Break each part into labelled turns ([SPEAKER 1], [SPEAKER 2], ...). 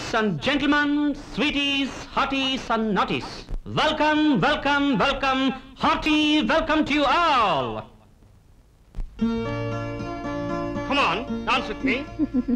[SPEAKER 1] Ladies and gentlemen, sweeties, hotties and naughties, welcome, welcome, welcome, hearty welcome to you all. Come on, dance with me.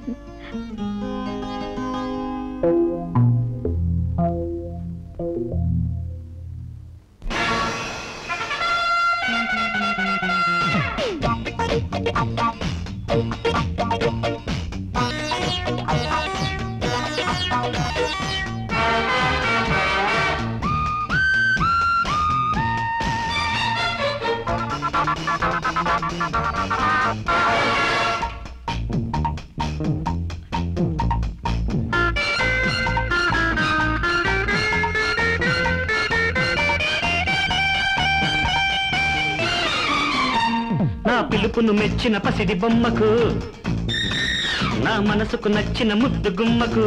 [SPEAKER 1] నా పిలుపును మెచ్చిన పసిడి బొమ్మకు, నా మనసుకు నచ్చిన ముద్దు గుమ్మకు,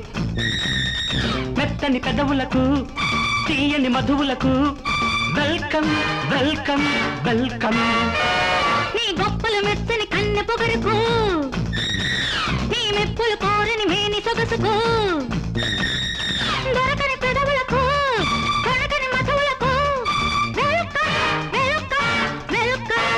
[SPEAKER 1] మెత్తని పెదవులకు, తీయని మధువులకు వెల్కమ్ వెల్కమ్ వెల్కమ్.
[SPEAKER 2] నీ గొప్పలు మెత్తని కన్నె పొగరుకు, నీ మెప్పులు కోరని మేని సొగసుకు, దొరకని పెదవులకు, కొనకని మధువులకు వెల్కమ్ వెల్కమ్ వెల్కమ్.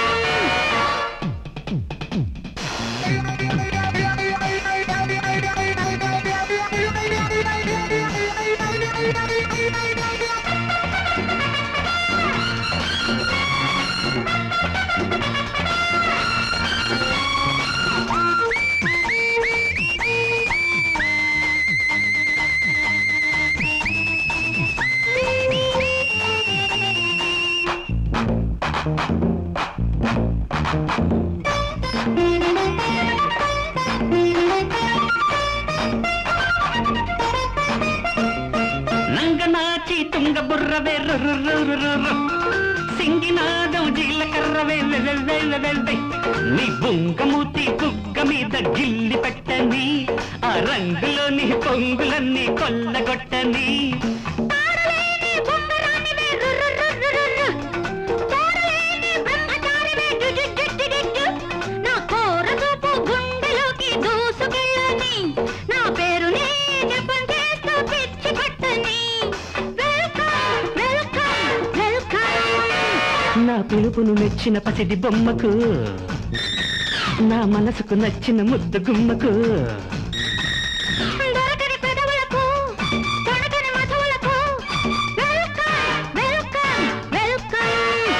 [SPEAKER 1] నంగనాచి తుంగ బుర్రవే సింగినాదం జీలకర్రవే నీ బుంగమూతి కుక్క మీద గిల్లి పెట్టని, ఆ రంగులోని పొంగులన్నీ కొల్లగొట్టని. నా పిలుపును మెచ్చిన పసిడి బొమ్మకు, నా మనసుకు నచ్చిన ముద్దు గుమ్మకు,
[SPEAKER 2] దొరకని పెదవులకు, కొనకని మధువులకు వెల్కమ్ వెల్కమ్ వెల్కమ్.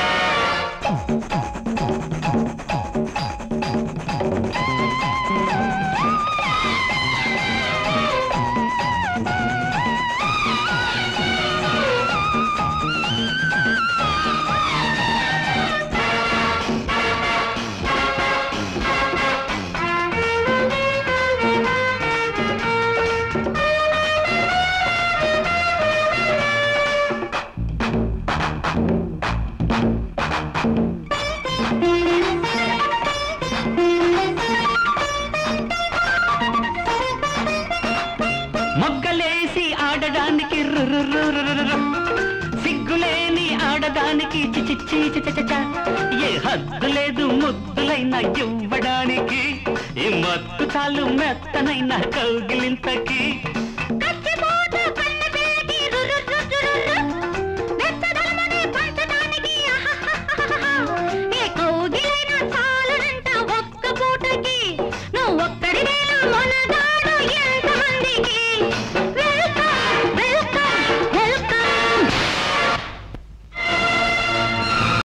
[SPEAKER 1] మొగ్గలేసి ఆడడానికి సిగ్గులేని ఆడదానికి చిచిచి ఏ హద్దు లేదు ముద్దులైన ఇవ్వడానికి, ఈ మత్తు చాలు మెత్తనైన కౌగిలింతకి.